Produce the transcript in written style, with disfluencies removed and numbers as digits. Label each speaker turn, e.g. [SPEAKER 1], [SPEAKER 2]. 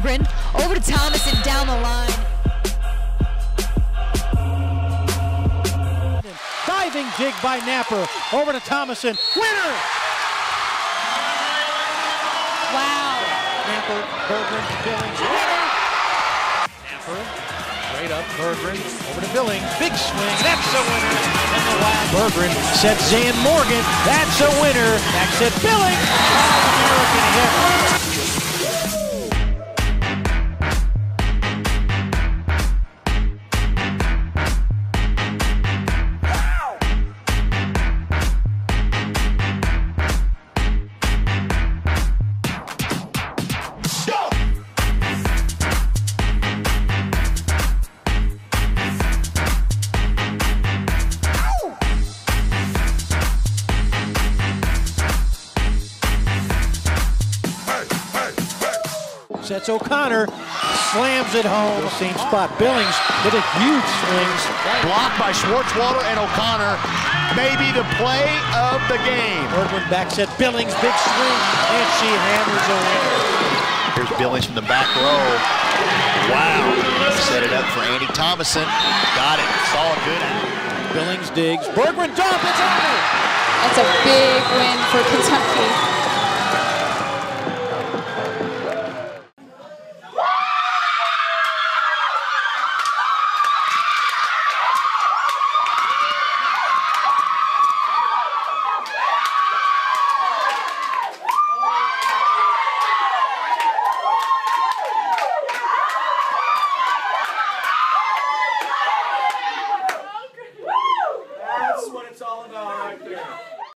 [SPEAKER 1] Berggren over to Thomas and down the line.
[SPEAKER 2] Diving dig by Napper over to Thomason. Winner!
[SPEAKER 1] Wow.
[SPEAKER 2] Napper, Berggren, Billings, winner! Napper, straight up, Berggren, over to Billings, big swing, that's a winner! And the last, Berggren sets Zan Morgan, that's a winner! Back set Billings, All-American hit! Sets O'Connor, slams it home. Same spot. Billings with a huge swing.
[SPEAKER 3] Blocked by Schwartzwalder and O'Connor. Maybe the play of the game.
[SPEAKER 2] Berggren back set. Billings, big swing, and she hammers a winner.
[SPEAKER 3] Here's Billings from the back row. Wow. Set it up for Andy Thomason. Got it. Saw it good at it.
[SPEAKER 2] Billings digs. Berggren dump. It's over.
[SPEAKER 4] That's a big win for Kentucky.